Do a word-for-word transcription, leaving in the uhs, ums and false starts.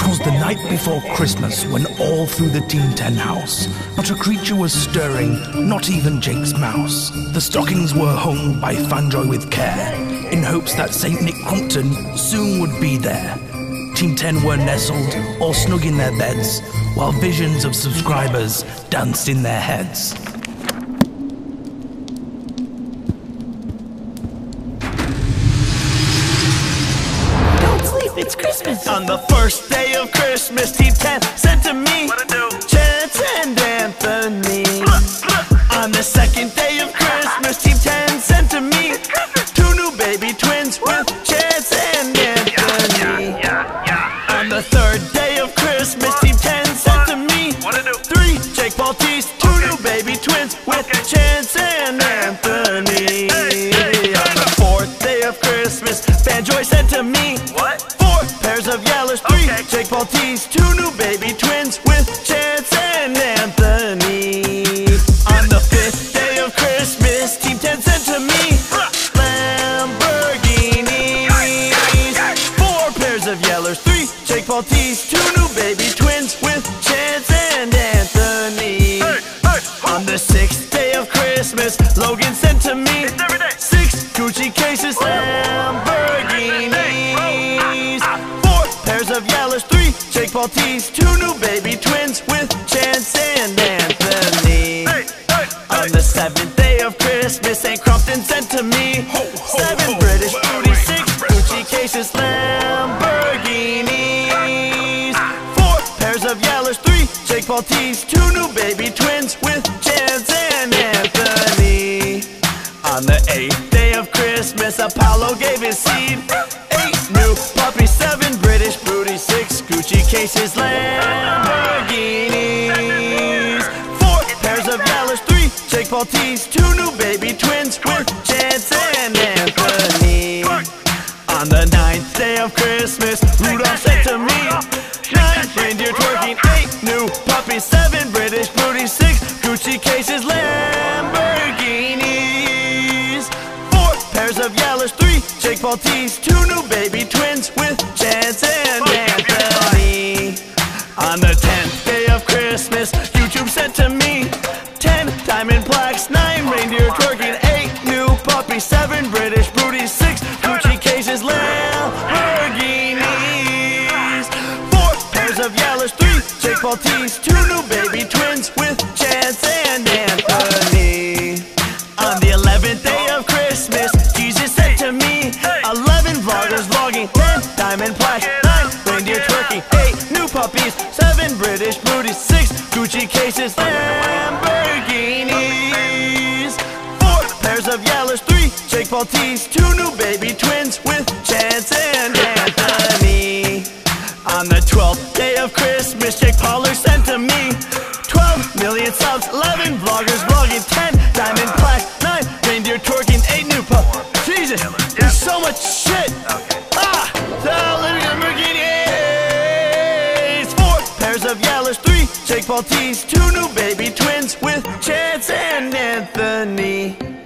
'Twas the night before Christmas when all through the Team ten house not a creature was stirring, not even Jake's mouse. The stockings were hung by Fanjoy with care, in hopes that Saint Nick Crumpton soon would be there. Team ten were nestled, all snug in their beds, while visions of subscribers danced in their heads. It's Christmas! On the first day of Christmas, Team ten sent to me What to do? Chance and Anthony. On the second day of Christmas, Team ten sent to me two new baby twins with Chance and Anthony. Yeah, yeah, yeah. On the third day of Christmas, Team ten sent to me What to do? three Jake Baltese, two Okay. new baby twins with Okay. Chance and Anthony. Hey, hey, On the fourth day of Christmas, Fanjoy sent to me What? four pairs of yellows, three Okay. Jake Baltese, two new baby twins with Chance and Anthony. On the fifth day of Christmas, Team ten sent to me Lamborghinis, four pairs of yellows, three Jake Baltese, two new baby twins with Chance and Anthony. Hey, hey, On the sixth day of Christmas, Logan sent to me It's every day. six Gucci cases, Lamborghinis, four pairs of yellows, three Jake Baltese, two new baby twins with Chance and Anthony. Hey, hey, On hey. the seventh day of Christmas, Saint Crumpton sent to me seven British booty, six Gucci cases, Lamborghinis, four pairs of yellows, three Jake Baltese, two new baby twins with Chance and Anthony. On the eighth day of Christmas, Apollo gave his seed eight new puppies, seven British booty, six Gucci cases, Lamborghinis, four pairs of yellows, three Jake Baltese, two new baby twins with Chance and Anthony. On the ninth day of Christmas, Rudolph sent to me nine reindeer twerking, eight new puppies, seven British booty, six Gucci cases, Lamborghinis, four pairs of yellows, three Jake Baltese, two new baby twins with Chance and Anthony. On the tenth day of Christmas, YouTube sent to me ten diamond plaques, nine reindeer twerking, eight new puppies, seven British booties, six Gucci cases, Lamborghinis, four pairs of yellows, three Jake Baltese, two new baby twins with Chance and Anthony. On the eleventh day of Christmas, Jesus sent to me eleven vloggers vlogging, ten diamond plaques, nine reindeer twerking, eight new puppies, seven British booties, six Gucci cases, Lamborghinis, four pairs of yellows, three Jake Baltese, two new baby twins with Chance and Anthony. On the twelfth day of Christmas, Jake Paul sent to me twelve million subs, eleven vloggers vlogging, ten diamond plaques, nine reindeer twerking, eight new puppies. Jesus, there's so much shit. Ah, the Lamborghinis, four pairs of yellows, three Jake Baltese, two new baby twins with Chance and Anthony.